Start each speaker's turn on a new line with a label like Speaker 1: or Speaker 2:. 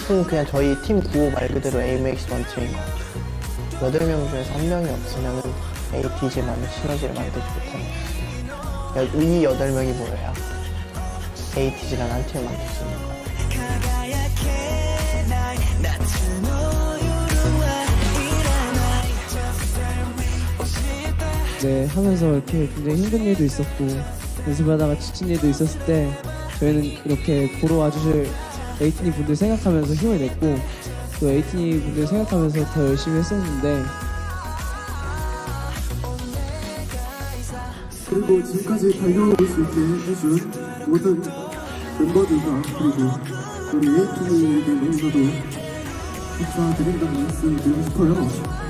Speaker 1: 팀 그냥 저희 팀 구호 말 그대로 A makes one team인 것 같아요. 8명 중에서 1명이 없으면 ATG만의 시너지를 만들지 못하는, 이 8명이 모여야 ATG라는 한 팀을 만들 수 있는 것 같아요.
Speaker 2: 네, 하면서 이렇게 굉장히 힘든 일도 있었고 연습하다가 지친 일도 있었을 때 저희는 이렇게 보러 와주실 에이티니 분들 생각하면서 힘을 냈고 또 에이티니 분들 생각하면서 더 열심히 했었는데,
Speaker 3: 그리고 지금까지 달려올 수 있게 해준 모든 멤버들과 그리고 우리 에이티니에게 너무나도 감사드린다는 말씀 드리고 싶어요.